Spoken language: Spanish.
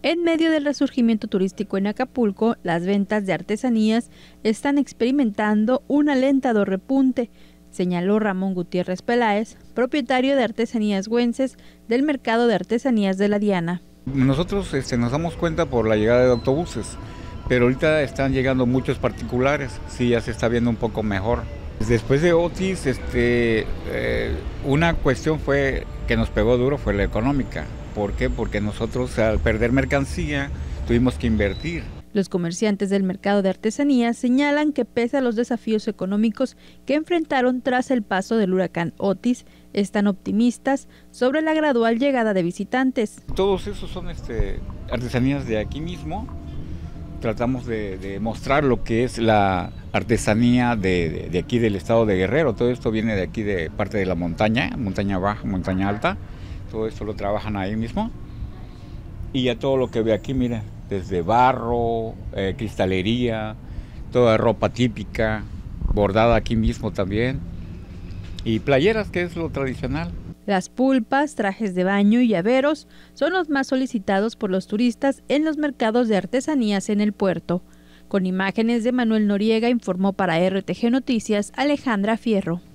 En medio del resurgimiento turístico en Acapulco, las ventas de artesanías están experimentando un alentador repunte, señaló Ramón Gutiérrez Peláez, propietario de Artesanías Güences del mercado de artesanías de la Diana. Nosotros nos damos cuenta por la llegada de autobuses, pero ahorita están llegando muchos particulares, sí, ya se está viendo un poco mejor. Después de Otis, una cuestión fue que nos pegó duro fue la económica. ¿Por qué? Porque nosotros al perder mercancía tuvimos que invertir. Los comerciantes del mercado de artesanías señalan que pese a los desafíos económicos que enfrentaron tras el paso del huracán Otis, están optimistas sobre la gradual llegada de visitantes. Todos esos son artesanías de aquí mismo. Tratamos de mostrar lo que es la artesanía de aquí del estado de Guerrero. Todo esto viene de aquí, de parte de la montaña, montaña baja, montaña alta. Todo esto lo trabajan ahí mismo. Y ya todo lo que ve aquí, mira, desde barro, cristalería, toda ropa típica, bordada aquí mismo también. Y playeras, que es lo tradicional. Las pulpas, trajes de baño y llaveros son los más solicitados por los turistas en los mercados de artesanías en el puerto. Con imágenes de Manuel Noriega, informó para RTG Noticias Alejandra Fierro.